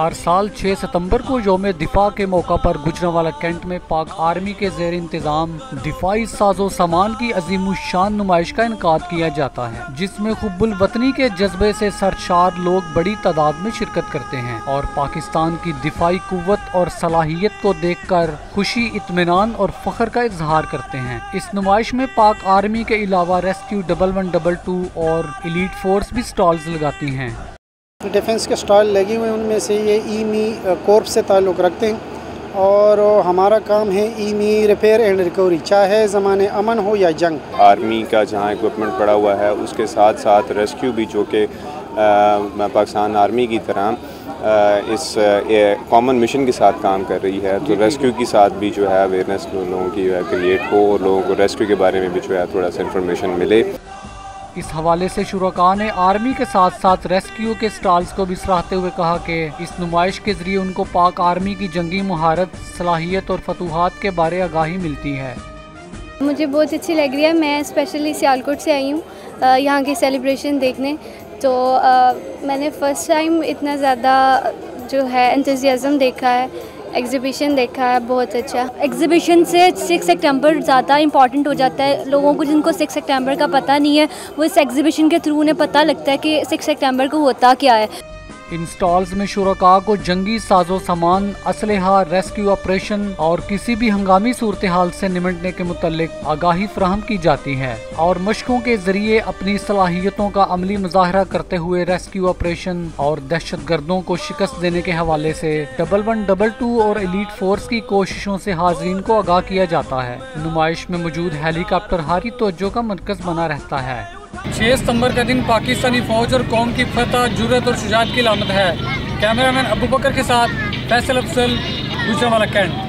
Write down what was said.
हर साल 6 सितंबर को यौम दिफा के मौका पर गुजरांवाला कैंट में पाक आर्मी के ज़ेर इंतज़ाम दिफाई साजो सामान की अजीमुशान नुमाइश का इनकाद किया जाता है, जिसमें हुब्बुल वतनी के जज्बे से सरशार लोग बड़ी तादाद में शिरकत करते हैं और पाकिस्तान की दिफाई कुव्वत और सलाहियत को देख कर खुशी, इत्मीनान और फख्र का इजहार करते हैं। इस नुमाइश में पाक आर्मी के अलावा रेस्क्यू 1122 और एलीट फोर्स भी स्टॉल्स लगाती हैं। डिफेंस के स्टॉल लगे हुए हैं, उनमें से ये ईमी कोर्प से ताल्लुक़ रखते हैं और हमारा काम है ईमी रिपेयर एंड रिकवरी, चाहे ज़माने अमन हो या जंग। आर्मी का जहाँ इक्विपमेंट पड़ा हुआ है उसके साथ साथ रेस्क्यू भी, जो कि पाकिस्तान आर्मी की तरह इस कॉमन मिशन के साथ काम कर रही है, तो रेस्क्यू के साथ भी जो है अवेयरनेस लोगों की क्रिएट हो और लोगों को रेस्क्यू के बारे में भी जो है थोड़ा सा इंफॉर्मेशन मिले। इस हवाले से शुरका ने आर्मी के साथ साथ रेस्क्यू के स्टॉल्स को भी सराहते हुए कहा कि इस नुमाइश के जरिए उनको पाक आर्मी की जंगी महारत, सलाहियत और फतूहात के बारे आगाही मिलती है। मुझे बहुत अच्छी लग रही है। मैं स्पेशली सियालकोट से आई हूँ यहाँ की सेलिब्रेशन देखने, तो मैंने फ़र्स्ट टाइम इतना ज़्यादा जो है एंथुसियाज़म देखा है, एग्ज़िबिशन देखा है। बहुत अच्छा एग्ज़िबिशन से 6 सितंबर ज़्यादा इम्पॉर्टेंट हो जाता है। लोगों को जिनको 6 सितंबर का पता नहीं है, वो इस एग्ज़िबिशन के थ्रू उन्हें पता लगता है कि 6 सितंबर को होता क्या है। इन स्टॉल्स में शुरका को जंगी साजो सामान, असलहा, रेस्क्यू ऑपरेशन और किसी भी हंगामी सूरत हाल से निमटने के मुतल्लिक आगाही फराहम की जाती है और मशकों के जरिए अपनी सलाहियतों का अमली मुजाहरा करते हुए रेस्क्यू ऑपरेशन और दहशत गर्दों को शिकस्त देने के हवाले से 1122 और एलीट फोर्स की कोशिशों से हाज़रीन को आगाह किया जाता है। नुमाइश में मौजूद हेलीकॉप्टर हारी तवज्जो का मरकज बना रहता है। 6 सितंबर का दिन पाकिस्तानी फौज और कौम की फतह, जुर्रत और शुजाअत की अलामत है। कैमरामैन अबू बकर के साथ फैसल अफसल, गुजरांवाला कैंट।